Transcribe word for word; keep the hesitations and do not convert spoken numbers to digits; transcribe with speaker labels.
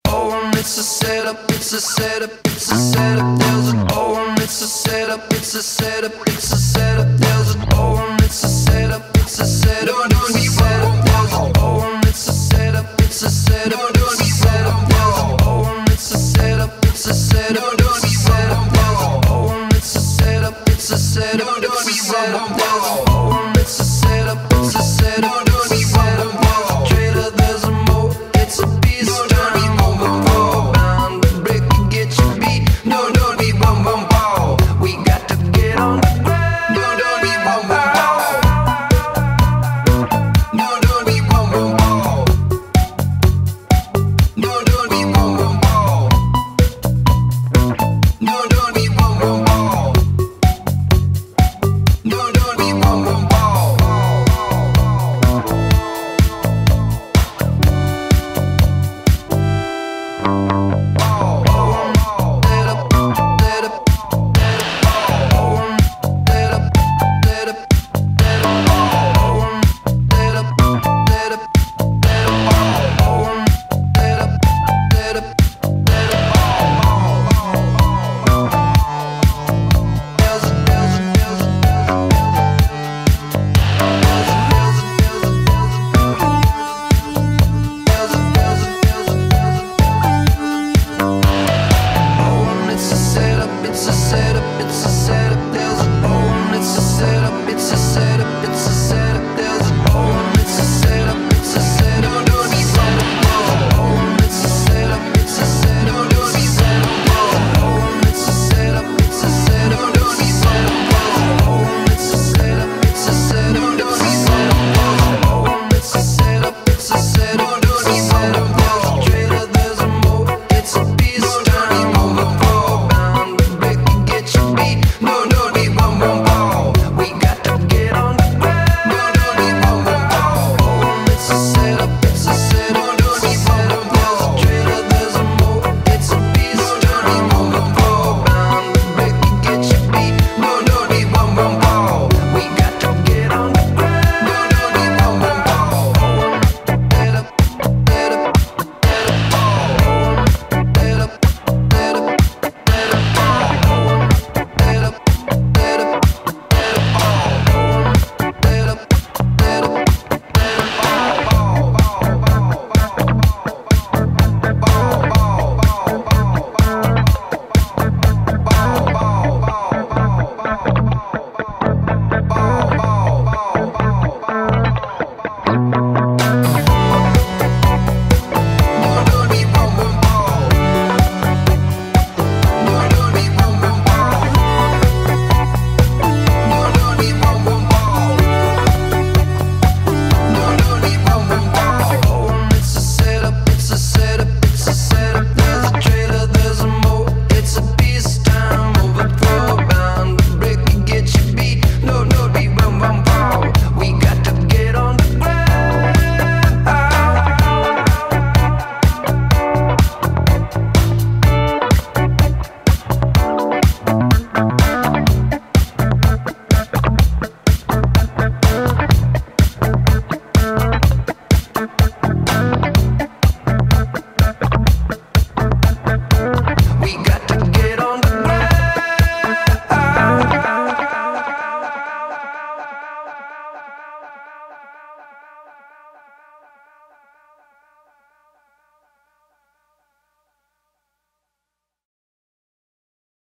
Speaker 1: oh, it's a setup, it's a setup, it's a setup. There's an oh, it's a setup, it's a setup, it's a setup. There's an oh, it's a setup, it's a setup, it's a setup. There's an oh, it's a setup, it's a setup, it's a setup. There's an oh, it's a setup, it's a setup, it's a setup. There's an oh, it's a setup, it's a setup, it's a setup. There's an oh, it's a setup, it's a setup, it's a setup. There's a trailer, there's a mo, it's a beast. Don't be moving forward, bound to break and get your beat. No, don't be bum bum ball. We got to get on the ground. No, don't be bum bum ball. No, don't be bum bum ball. No, don't be bum bum ball. No, don't be bum bum ball. No, don't be bum bum ball.
Speaker 2: Thank